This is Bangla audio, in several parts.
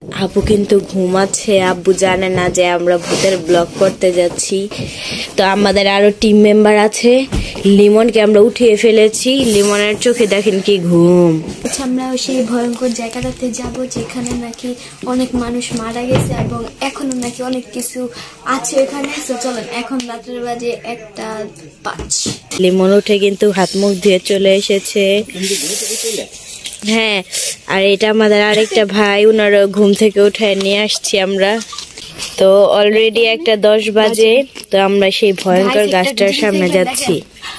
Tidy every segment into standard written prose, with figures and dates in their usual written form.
আপু কিন্তু ঘুমাচ্ছে, আব্বু জানে না যে আমরা ভূতের ব্লগ করতে যাচ্ছি। তো আমাদের আরো টিম মেম্বার আছে, লিমনকে আমরা উঠিয়ে ফেলেছি। লিমনের চোখে দেখেন কি ঘুম। আচ্ছা, আমরা সেই ভয়ঙ্কর জায়গাটাতে যাব যেখানে নাকি অনেক মানুষ মারা গেছে এবং এখনো নাকি অনেক কিছু আছে এখানে। তো চলেন, এখন রাতের বাজে 1:05। লিমন উঠে কিন্তু হাত মুখ ধুয়ে চলে এসেছে। হ্যাঁ, আর এটা আমাদের আরেকটা ভাই, উনার ঘুম থেকে উঠে নিয়ে আসছি আমরা। তো অলরেডি 1:10 বাজে। তো আমরা সেই ভয়ঙ্কর গাছটার সামনে যাচ্ছি।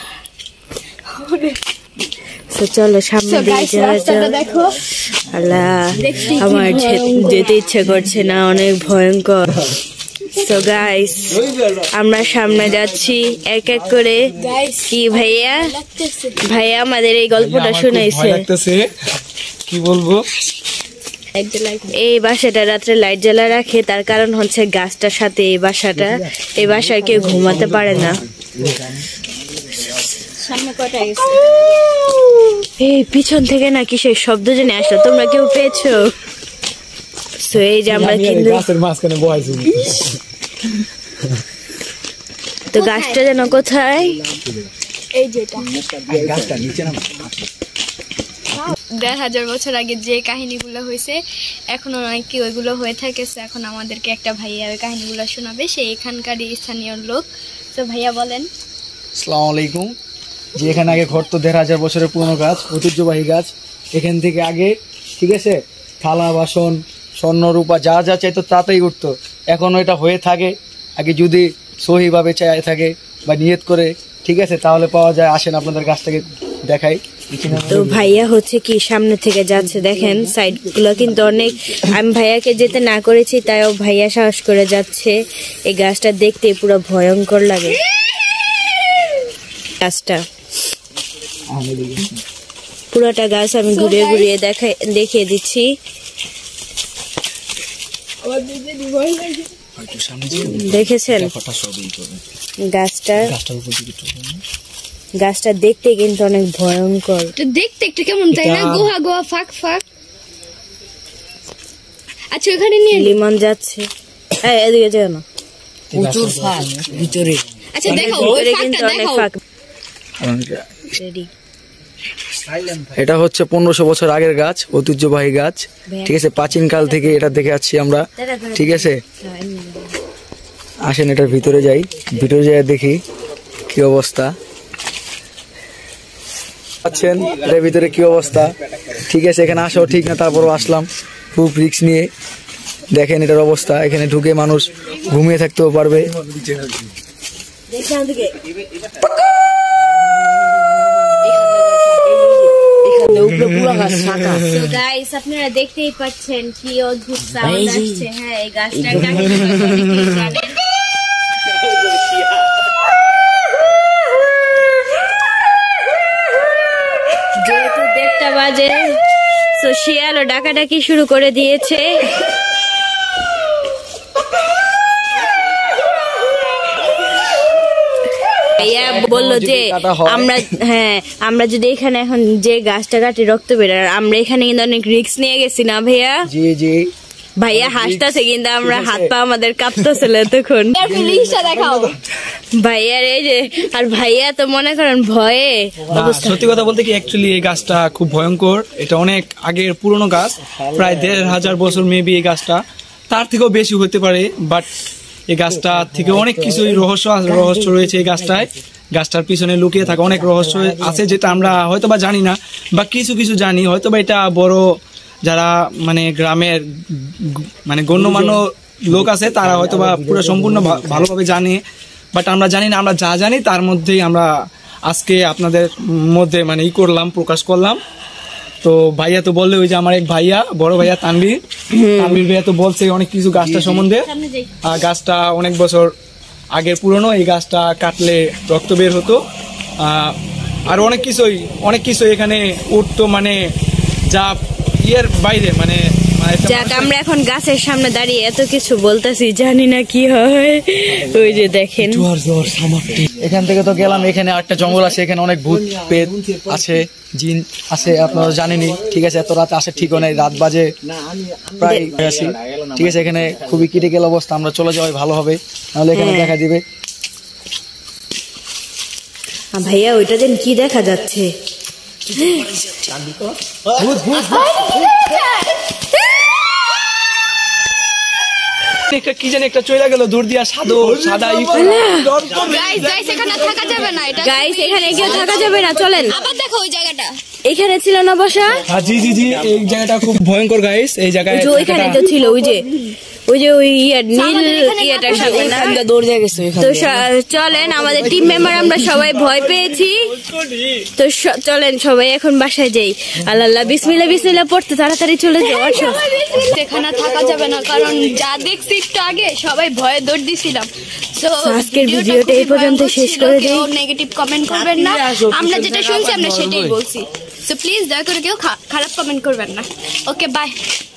তো চলো সামনে দিয়ে যাওয়া যাক। আল্লাহ, আমার যেতে ইচ্ছে করছে না, অনেক ভয়ঙ্কর। তো গাইস, আমরা সামনে যাচ্ছি এক এক করে। কি ভাইয়া আমাদের এই গল্পটা শুনাইছে। কি বলবো, এই বাসাটা রাত্রে লাইট জ্বালা রাখে, তার কারণ হচ্ছে গাছটার সাথে এই বাসায় কেউ ঘুমাতে পারে না। এই পিছন থেকে না কিসের শব্দ জেনে আসলো, তোমরা কেউ পেয়েছো? তো এই যে আমরা কিন্তু তো গাছটা যেন কোথায়, এই যেটা 1,500 বছর আগে যে কাহিনীগুলো হয়েছে এখনো নাকি ওইগুলো হয়ে থাকেছে। এখন আমাদেরকে একটা ভাইয়া ওই কাহিনীগুলো শোনাবে, সে এখানকারই স্থানীয় লোক। তো ভাইয়া বলেন। আসসালামু আলাইকুম। যে এখানে আগে ঘটতো 1,500 বছরের পুরনো গাছ, ঐতিহ্যবাহী গাছ। এখান থেকে আগে, ঠিক আছে, থালা বাসন স্বর্ণ রূপা যা যা চাইতো তাতেই উঠতো। এখনো এটা হয়ে থাকে। আগে যদি সহিভাবে চাই থাকে বা নিয়ত করে, ঠিক আছে, তাহলে পাওয়া যায়। আসেন আপনাদের গাছটাকে দেখাই। তো ভাইয়া হচ্ছে কি সামনে থেকে যাচ্ছে, দেখেন সাইড গুলো কিন্তু অনেক। আমি ভাইয়াকে যেতে না করেছি, তাইও ভাইয়া সাহস করে যাচ্ছে। এই গাছটা দেখতে পুরো ভয়ঙ্কর লাগে। গাছটা পুরোটা গাছ আমি ঘুরিয়ে ঘুরিয়ে দেখিয়ে দিচ্ছি। দেখেছেন গাছটা দেখতে কিন্তু অনেক ভয়ঙ্কর। দেখতে একটু কেমন তাই না, গোহা গোহা ফাঁক ফাঁক। আচ্ছা, ওখানে নিয়ে লিমন যাচ্ছে, এদিকে যাও না, প্রচুর ফাঁক ভিতরে। আচ্ছা দেখাও, ভিতরে কিন্তু অনেক ফাঁক। এটা হচ্ছে 1500 বছর আগের গাছ, ঐতিহ্যবাহী গাছ, ঠিক আছে। প্রাচীন কাল থেকে এটা দেখে আসছি আমরা, ঠিক আছে। আসেন এটার ভিতরে যাই, ভিতরে যাই দেখি কি অবস্থা। পাচ্ছেন এর ভিতরে কি অবস্থা, ঠিক আছে। এখানে আসাও ঠিক না, তারপরও আসলাম খুব রিস্ক নিয়ে। দেখেন এটার অবস্থা, এখানে ঢুকে মানুষ ঘুমিয়ে থাকতেও পারবে। আপনারা দেখতেই পাচ্ছেন কি অদ্ভুত সাউন্ড আসছে। হ্যাঁ, এই গাছটা যেহেতু 1:30 বাজে, তো শিয়ালও ডাকাডাকি শুরু করে দিয়েছে। ভাইয়া বললো যে আমরা যদি এখানে এখন যে গাছটা কাটি রক্ত বেরোয়, আমরা এখানে কিন্তু অনেক রিস্ক নিয়ে গেছি না ভাইয়া? জি জি। ভাইয়া হাসতেছে কিন্তু আমরা হাত পা আমাদের কাঁপতেছিল তখন। ভাইয়ার এই যে, আর ভাইয়া তো মনে করেন ভয়ে। সত্যি কথা বলতে কি, অ্যাকচুয়ালি এই গাছটা খুব ভয়ঙ্কর। এটা অনেক আগের পুরনো গাছ, প্রায় 1,500 বছর মেবি এই গাছটা, তার থেকেও বেশি হতে পারে। বাট এই গাছটা থেকে অনেক কিছুই রহস্য রয়েছে এই গাছটায়। গাছটার পিছনে লুকিয়ে থাকা অনেক রহস্য আছে, যেটা আমরা হয়তো বা জানি না, বা কিছু কিছু জানি। হয়তো বা এটা বড় যারা মানে গ্রামের মানে গণ্যমান্য লোক আছে, তারা হয়তো বা পুরো সম্পূর্ণ ভালোভাবে জানে, বাট আমরা জানি না। আমরা যা জানি তার মধ্যেই আমরা আজকে আপনাদের মধ্যে মানে প্রকাশ করলাম। তো ভাইয়া তো বললে, ওই যে আমার এক ভাইয়া, বড় ভাইয়া তানভীর ভাইয়া তো বলছে অনেক কিছু গাছটা সম্বন্ধে। গাছটা অনেক বছর আগের পুরনো, এই গাছটা কাটলে রক্ত বের হতো, আর অনেক কিছুই এখানে উঠতো, মানে যা ইয়ের বাইরে, মানে যাক আমরা এখন গাছের সামনে দাঁড়িয়ে এত কিছু বলতেছি, জানি না কি হয়। ওই যে দেখেন এখান থেকে তো গেলাম, এখানে একটা জঙ্গল আছে, এখানে অনেক ভূত পেট আছে, জিন আছে, আপনারা জানেনই। ঠিক আছে, এত রাত আসে ঠিক নেই, রাত বাজে প্রায় আসি। ঠিক আছে, এখানে খুবই ক্রিটিক্যাল অবস্থা, আমরা চলে যাওয়াই ভালো হবে, নাহলে এখানে দেখা দিবে। ভাইয়া ওইটা যেন কি দেখা যাচ্ছে? কি জানি একটা চলে গেল দূর দিয়া, সাদা এখানে থাকা যাবে না, এটা গাইস এখানে কেউ থাকা যাবে না, চলেন। আবার দেখো ওই জায়গাটা এখানে ছিল না বসা? জি জি জি, এই জায়গাটা খুব ভয়ঙ্কর গাইস। এই জায়গায় ওইখানে তো ছিল, ওই যে ওই নীল ইয়েটার সামনে না দৌড় দিয়ে গেছে। তো চলেন, আমাদের টিম মেম্বার আমরা সবাই ভয় পেয়েছি, তো চলেন সবাই এখন বাসায় যাই। আল্লাহ বিসমিল্লাহ বিসমিল্লাহ পড়তে তাড়াতাড়ি চলে যাও। এখানে থাকা যাবে না, কারণ যা দেখছি একটু আগে সবাই ভয়ে দৌড় দিছিলাম। তো আজকের ভিডিওটা এই পর্যন্ত শেষ করে দেই। নেগেটিভ কমেন্ট করবেন না, আমরা যেটা শুনছি আমরা সেটাই বলছি। সো প্লিজ দয়া করে কেউ খারাপ কমেন্ট করবেন না। Okay by.